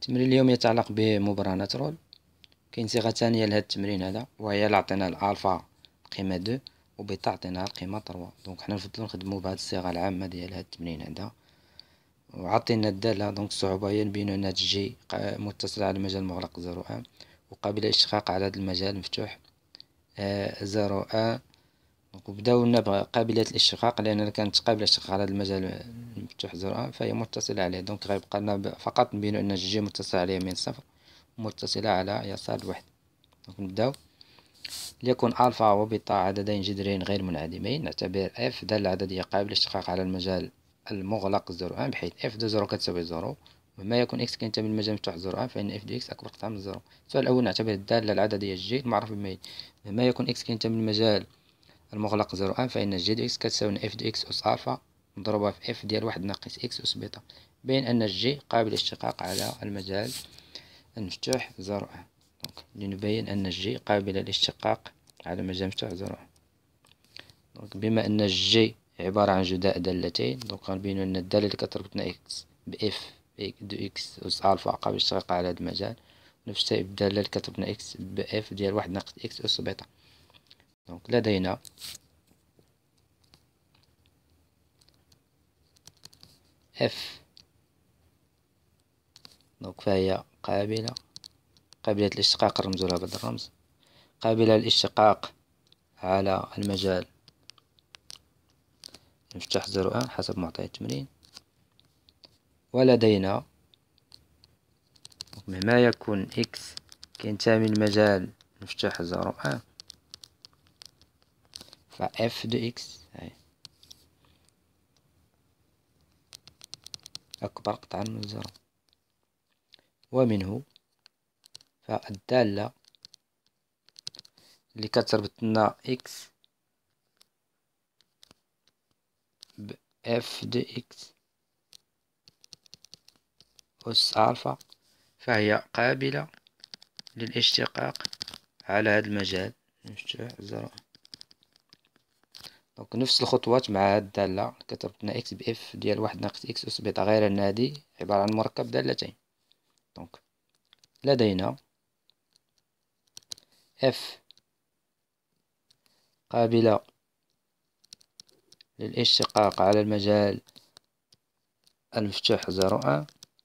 التمرين اليوم يتعلق بمبرهنات رول. كاين صيغة ثانية لهذا التمرين هذا، وهي اللي عطينا الألفا قيمة 2 وبيتا عطيناها القيمة 3. دونك حنا نفضلو نخدمو بهاد الصيغة العامة ديال هاد التمرين هذا. وعطينا الدالة، دونك الصعوبة هي نبينو أن جي متصلة على المجال المغلق 0 وقابلة للاشتقاق على هذا المجال المفتوح 0 دونك نبداو قابلة الاشتقاق، لأن كانت قابلة للاشتقاق على هذا المجال المفتوح 0 فهي متصلة عليه. دونك غيبقى لنا فقط نبينو أن جي متصلة على يمين 0 متصلة على يسار 1. دونك نبداو. ليكن ألفا وبيتا عددين جذريين غير منعدمين، نعتبر اف دالة عددية قابلة للاشتقاق على المجال المغلق 0 بحيث اف دو 0 كتساوي 0. وما يكون اكس كينتمي للمجال المفتوح 0 فإن اف دو اكس أكبر قطعة من 0. السؤال الأول نعتبر الدالة العددية جي المعروف بما ما يكون اكس كينتمي للمجال المغلق 0 فإن جي دو اكس كتساوي اف دو اكس أس ألفا مضروبة في اف ديال 1 ناقص اكس أس بيتا، بين أن جي قابل للاشتقاق على المجال المفتوح 0. دونك لنبين أن جي قابلة للاشتقاق على مجال مفتوح 0. دونك بما أن جي عبارة عن جداء دالتين، دونك غنبينو أن الدالة اللي كتربطنا إكس بإف دو إكس أس ألفا قابلة للاشتقاق على هذا المجال، نفس الشيء الدالة اللي كتربطنا إكس بإف ديال 1 ناقص إكس أس بيتا. دونك لدينا اف دونك فهي قابلة للاشتقاق، نرمزولها بهذا الرمز، قابلة للاشتقاق على المجال المفتوح 0 حسب معطيات التمرين. ولدينا مهما يكون إكس كينتمي للمجال مفتوح 0 فإف دو إكس أكبر قطعا من 0. ومنه فالدالة اللي كتربط لنا إكس بإف دو إكس أس ألفا فهي قابلة للاشتقاق على هذا المجال مفتوح 0. دونك نفس الخطوات مع هاد الدالة كتربطنا إكس بإف ديال 1 ناقص إكس أس بيتا، غير أن هادي عبارة عن مركب دالتين. دونك لدينا اف قابلة للاشتقاق على المجال المفتوح 0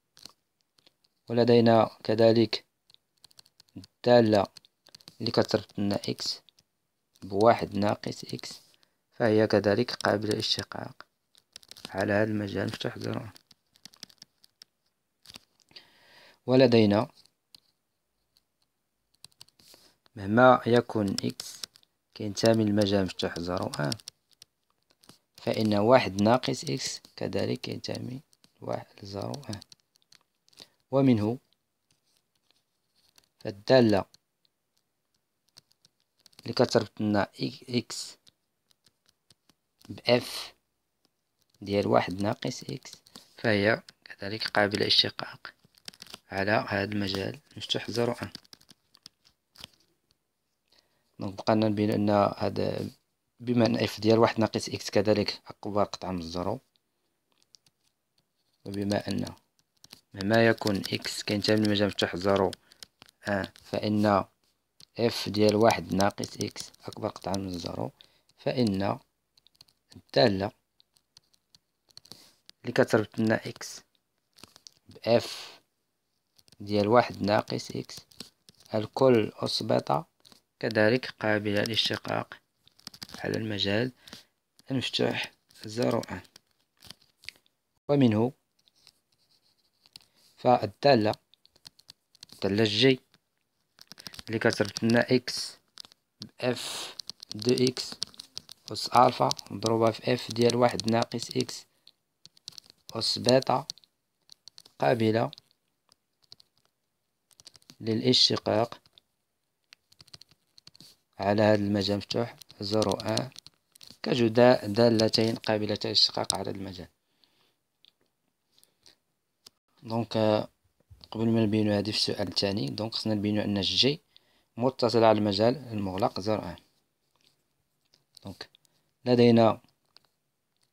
ولدينا كذلك الدالة اللي كتربط لنا إكس بواحد ناقص إكس فهي كذلك قابلة للاشتقاق على هذا المجال المفتوح 0. ولدينا مهما يكن إكس كينتمي للمجال المفتوح 0 فإن واحد ناقص إكس كذلك ينتمي واحد 0. ومنه فالدالة اللي كتربط لنا إكس بإف ديال 1 ناقص إكس فهي كذلك قابلة للاشتقاق على هذا المجال مفتوح 0. دونك بقينا نبين أن هذا بما أن إف ديال 1 ناقص إكس كذلك أكبر قطعة من 0، وبما أن مهما يكون إكس كينتمي للمجال مفتوح 0 فإن اف ديال 1 ناقص إكس أكبر قطعا من 0، فإن الدالة اللي كتربط لنا إكس بإف ديال 1 ناقص إكس الكل أس بيتا كذلك قابلة للاشتقاق على المجال المفتوح 0. ومنه فالدالة جي اللي كتربط لنا إكس بإف دو إكس أس ألفا مضروبة في إف ديال 1 ناقص إكس أس بيتا قابلة للاشتقاق على هذا المجال مفتوح 0 كجداء دالتين قابلتان للاشتقاق على هذا المجال. دونك قبل ما نبينو هذه في السؤال الثاني، دونك خصنا نبينو أن جي متصلة على المجال المغلق 0. دونك لدينا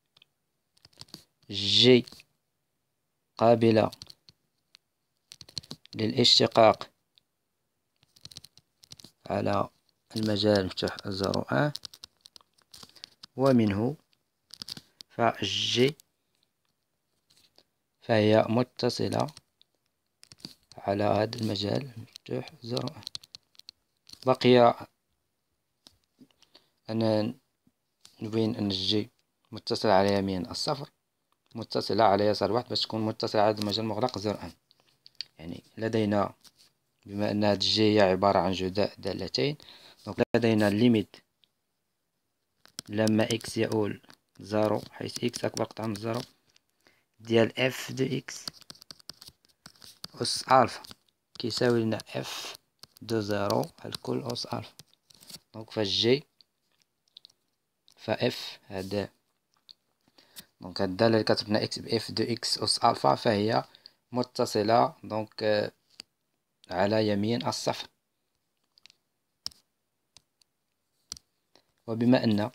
جي قابلة للاشتقاق على المجال المفتوح 0 ومنه فجي فهي متصلة على هذا المجال المفتوح 0 بقي أن نبين أن الجي متصلة على يمين الصفر، متصلة على يسار واحد، باش تكون متصلة على المجال المغلق 0 يعني لدينا، بما أن هذه الجي هي عبارة عن جداء دالتين، دونك لدينا الليميت لما إكس يؤول 0 حيث إكس أكبر قطعة من 0 ديال اف دو إكس أس ألفا كيساوي لنا اف دو 0 الكل أس ألفا. دونك فالجي فاف هذا، دونك هاد الدالة اللي كتبنا إكس بإف دو إكس أس ألفا فهي متصلة دونك على يمين الصفر. وبما أن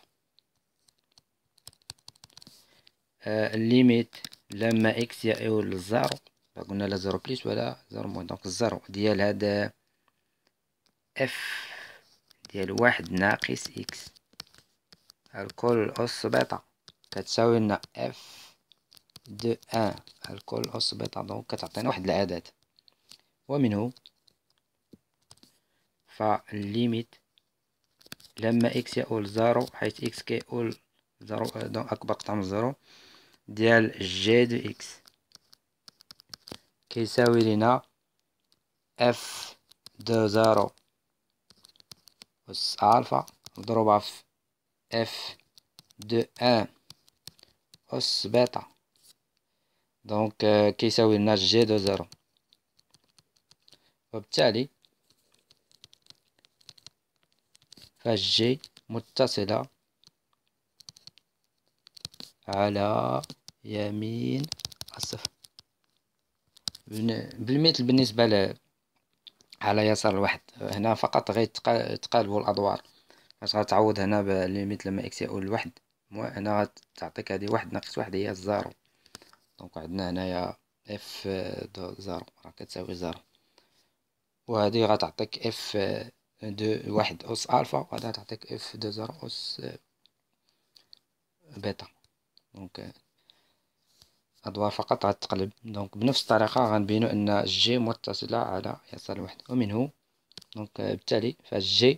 الليميت لما إكس يؤول للزيرو، قلنا لا زيرو بليس ولا زيرو موان، دونك الزيرو ديال هذا اف ديال واحد ناقص إكس الكل أس بيتا كتساوي لنا اف دو ان الكل أس بيتا، دونك كتعطينا واحد العدد. ومنه فالليميت لما إكس يؤول زيرو حيث إكس كيؤول زيرو دونك أكبر قطعة من زيرو ديال جي دو إكس كيساوي لنا اف دو زيرو أس ألفا مضروبة في اف دو ان أس بيتا، دونك كيساوي لنا جي دو زيرو. وبالتالي فالجي متصلة على يمين الصفر بالمثل بالنسبة على يسار الواحد. هنا فقط غيتقالبوا الأدوار، باش غتعوض هنا بالليميت لما إكس يؤول لواحد، هنا غتعطيك هادي واحد ناقص واحد هي الزيرو، دونك عندنا هنايا اف دو زيرو راه كتساوي زيرو، وهادي غتعطيك اف دو واحد أس ألفا، وهادي غتعطيك اف دو زيرو أس بيتا. دونك أدوار فقط غتقلب. دونك بنفس الطريقة غنبينو أن جي متصلة على يسار الواحد. ومنه دونك بالتالي فالجي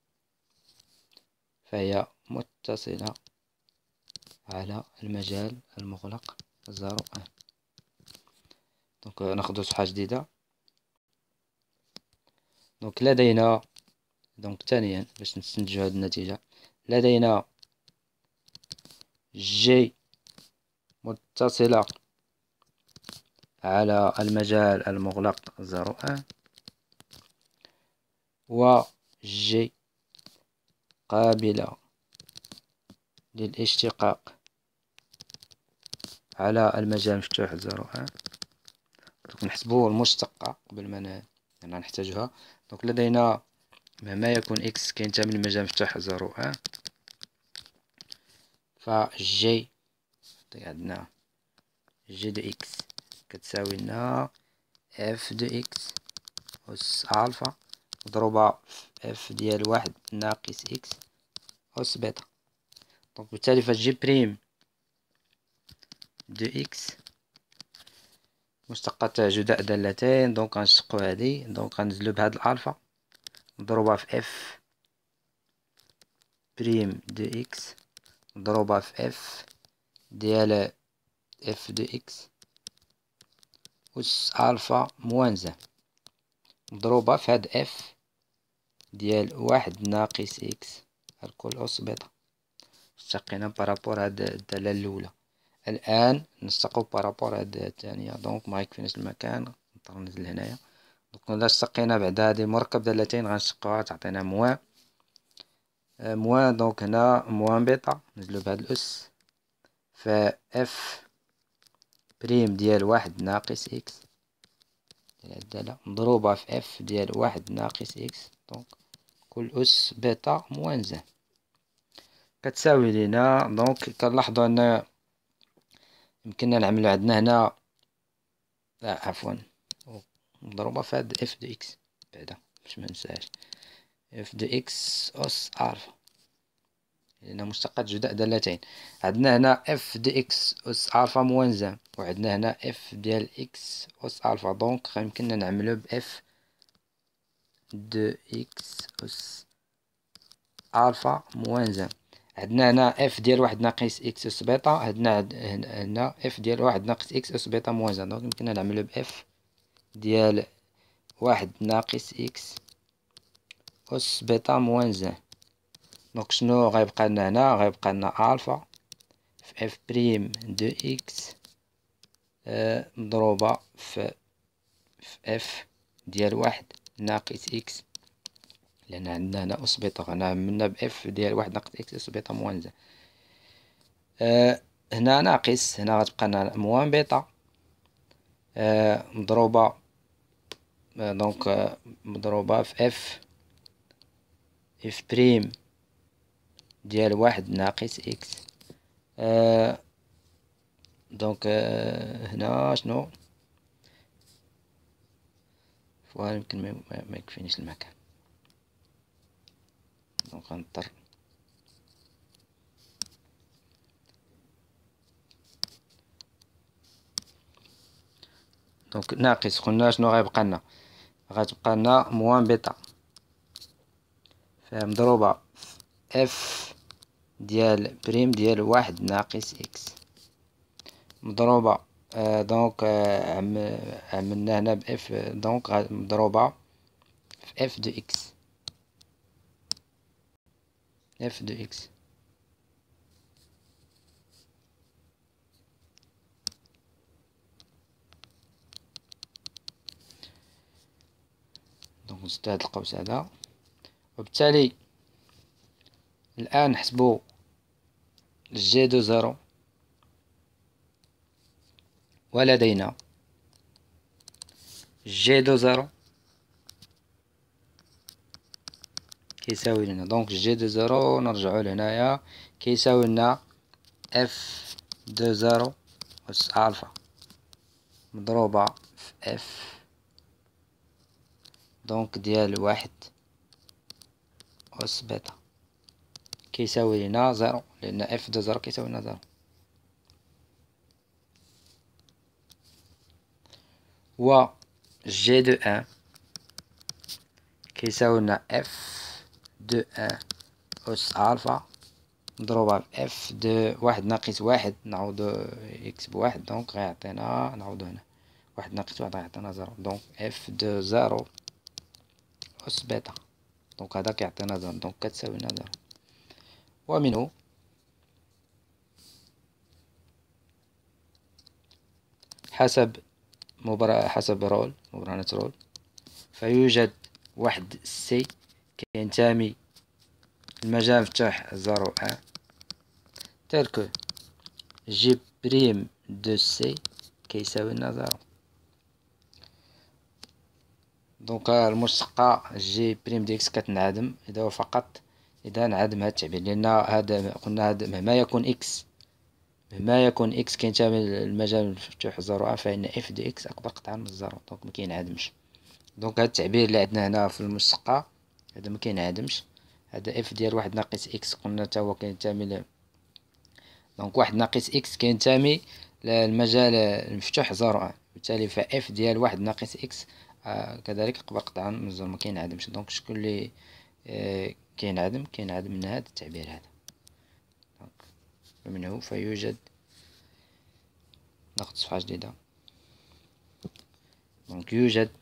فهي متصلة على المجال المغلق 0 1. دونك ناخدو صفحة جديدة. دونك لدينا دونك ثانيا باش نستنتجو هاد النتيجة، لدينا جي متصلة على المجال المغلق 0 1 و جي قابلة للاشتقاق على المجال المفتوح 0 1. دونك نحسبو المشتقة قبل ما نحتاجها. دونك لدينا مهما يكون إكس كينتمي للمجال المفتوح 0 1 فجي عندنا جي دو إكس كتساوي لنا اف دو إكس أس ألفا مضروبة في اف ديال واحد ناقص إكس أس بيتا. دونك بالتالي فجي بريم دو إكس مشتقة تاع جداء دالتين، دونك غنشتقو هادي، دونك غنزلو بهاد الألفا مضروبة في اف بريم دو إكس مضروبة في اف ديال اف دو إكس أس ألفا موان زان مضروبة في هاد اف ديال واحد ناقص إكس الكل أس بيتا. اشتقينا بارابور هاد الدالة الأولى. الآن نشتقو بارابور هاد الثانية، دونك ميكفيناش المكان نضطر ننزل هنايا. دونك إلا اشتقينا بعد هادي مركب دالتين غنشتقوها تعطينا موان موان، دونك هنا موان بيتا نزلو بهاد الأس ف اف بريم ديال واحد ناقص إكس ديال هاد الدالة مضروبة في اف ديال واحد ناقص إكس، دونك كل أس بيتا موان زان كتساوي لينا. دونك كنلاحظو أن يمكننا نعملو عندنا هنا عفوا مضروبة في هاد اف دو اكس بعدا باش مننساهاش، اف دو اكس أس ألفا، لأن مشتقات جداء دالتين. عندنا هنا اف دو اكس أس ألفا موان زان، وعندنا هنا اف ديال اكس أس ألفا، دونك يمكننا نعملو باف دو اكس أس ألفا موان زان. عندنا هنا اف ديال واحد ناقص اكس أس بيتا، عندنا هنا اف ديال واحد ناقص اكس أس بيتا موان زان، دونك يمكننا نعملو باف ديال واحد ناقص اكس أس بيتا موان زان. دونك شنو غيبقى لنا هنا؟ غيبقى لنا ألفا في اف بريم دو اكس مضروبة في اف ديال واحد ناقص اكس، لأن عندنا هنا أس بيتا، هنا عملنا باف ديال واحد ناقص اكس أس بيتا موان زان. هنا ناقص، هنا غتبقى لنا موان بيتا مضروبة دونك مضروبة في اف بريم ديال واحد ناقص اكس. دونك هنا شنو فوالا يمكن ما يكفينيش المكان، دونك غنضطر دونك ناقص. قلنا شنو غيبقى لنا؟ غتبقى لنا موان بيتا مضروبة في اف ديال بريم ديال واحد ناقص اكس مضروبة دونك عملنا هنا باف، دونك مضروبة في اف دو اكس، اف دو اكس دونك نزيد هاد القوس هذا. وبالتالي الآن نحسبو جي دو زيرو، ولدينا جي دو زيرو كيساوي لنا، دونك جي دو زيرو نرجعو لهنايا كيساوي لنا اف دو زيرو أس ألفا مضروبة في اف دونك ديال واحد أس بيتا كيساوي لنا زيرو، لأن اف دو زيرو كيساوي لنا زيرو. و جي دو ان كيساوي لنا اف دو ان أس ألفا مضروبة في اف دو واحد ناقص واحد، نعوضو اكس بواحد، دونك غيعطينا نعوضو هنا واحد ناقص واحد غيعطينا زيرو، دونك اف دو زيرو أس بيتا، دونك هذا كيعطينا زيرو، دونك كتساوي لنا زيرو. ومنه حسب رول مبرهنة رول، فيوجد واحد سي كينتمي المجال مفتوح زيرو ان تيل كو جي بريم دو سي كيساوي لنا زيرو. دونك المشتقة جي بريم دي اكس كتنعدم إذا فقط إذا انعدم هاد التعبير، لأن هذا قلنا هذا مهما يكون اكس كينتمي للمجال المفتوح زيرو ان، فإن اف دي اكس أكبر قطعا من الزيرو، دونك مكينعدمش. دونك هاد التعبير اللي عندنا هنا في المشتقة هذا مكينعدمش، هذا اف ديال واحد ناقص اكس قلنا تا هو كينتمي دونك واحد ناقص اكس كينتمي للمجال المفتوح زيرو ان، بالتالي فاف ديال واحد ناقص اكس كذلك أكبر قطعا من الزيرو مكينعدمش. دونك شكون اللي كينعدم من هذا التعبير هذا. ومنه فيوجد، ناخد صفحة جديدة، دونك يوجد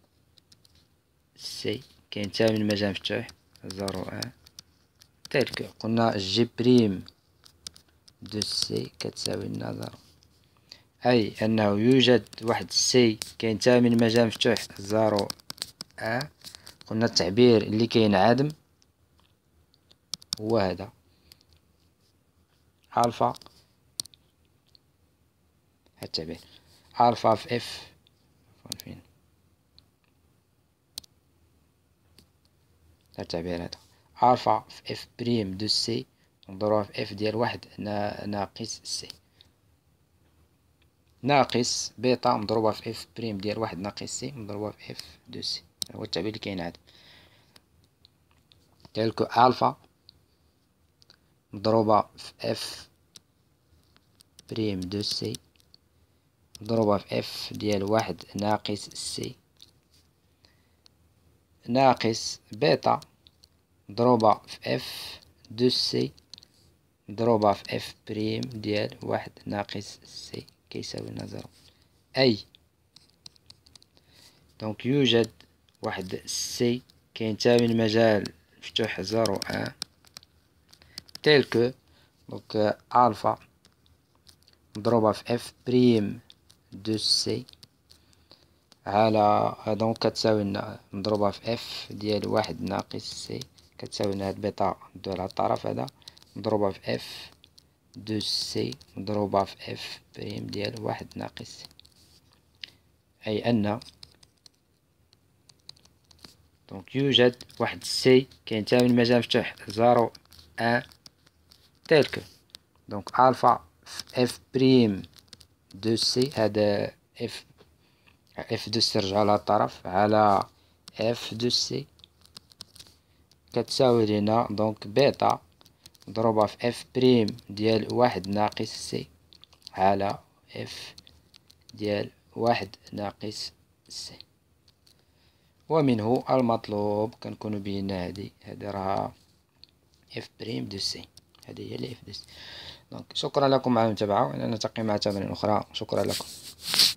سي كينتمي للمجال مفتوح زيرو ان تلك قلنا جي بريم دو سي كتساوي لنا زيرو، أي أنه يوجد واحد سي كينتمي للمجال مفتوح زيرو ان. قلنا التعبير اللي كينعدم هو هذا ألفا، هاد التعبير ألفا في اف فين هاد التعبير هذا ألفا في اف بريم دو سي مضروبة في اف ديال واحد ناقص سي. ناقص بيتا مضروبة في اف بريم ديال واحد ناقص سي مضروبة في اف دو سي. هو التعبير اللي كاين عندنا. تلك الفا مضروبة في اف بريم دو سي مضروبة في اف ديال واحد ناقص سي ناقص بيتا مضروبة في اف دو سي مضروبة في اف بريم ديال واحد ناقص سي كيساوي لنا زيرو. أي دونك يوجد واحد سي كينتمي المجال مفتوح زيرو ان تلك دونك الفا مضروبة في اف بريم دو سي على دونك كتساوي لنا مضروبة في اف ديال واحد ناقص سي كتساوي لنا هاد بيتا ندوي على الطرف هذا مضروبة في اف دو سي مضروبة في اف بريم ديال واحد ناقص سي. أي أن دونك يوجد واحد سي كينتمي المجال مفتوح زيرو ان تلك دونك الفا في اف بريم دو سي هذا اف دو سي رجعو على الطرف على اف دو سي كتساوي لينا دونك بيتا مضروبة في اف بريم ديال واحد ناقص سي على اف ديال واحد ناقص سي. ومنه المطلوب كنكونو بينا هادي راها اف بريم دو سي. هذه هي الاف دو سي. دونك شكرا لكم على المتابعة ونلتقي مع تمارين أخرى. شكرا لكم.